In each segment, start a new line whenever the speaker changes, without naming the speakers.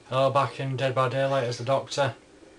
Hello, back in Dead by Daylight as the Doctor.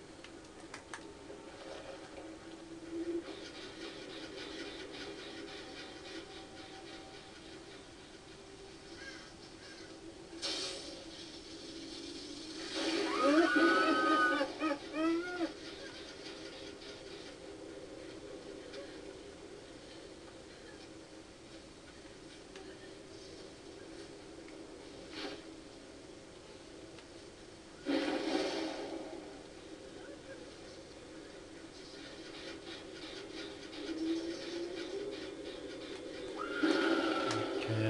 Okay.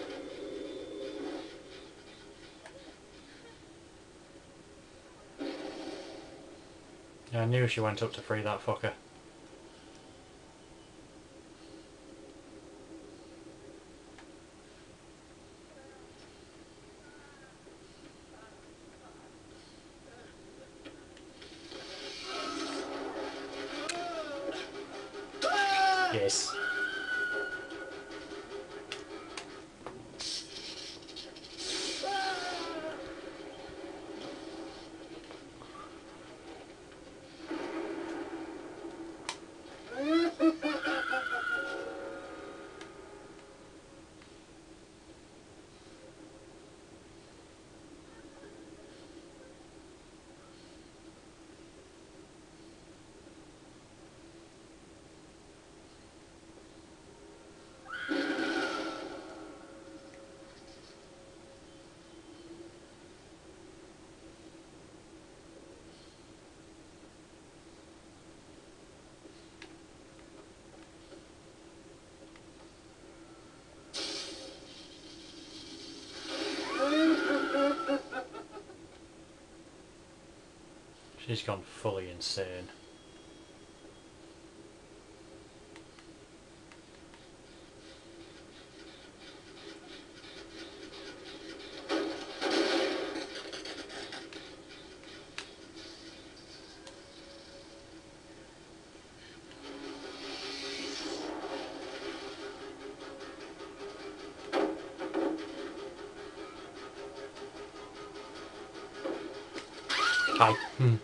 Yeah, I knew she went up to free that fucker. Yes. She's gone fully insane. Hi.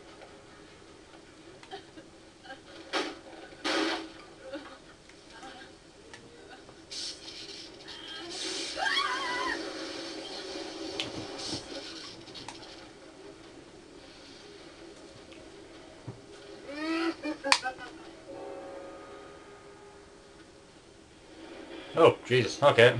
Oh, Jesus. Okay.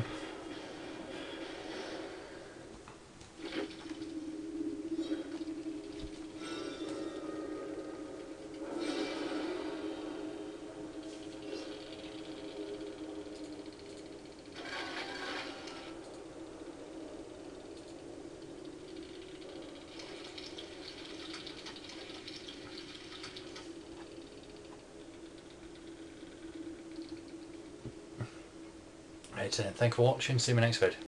Right, thanks for watching. See you in my next vid.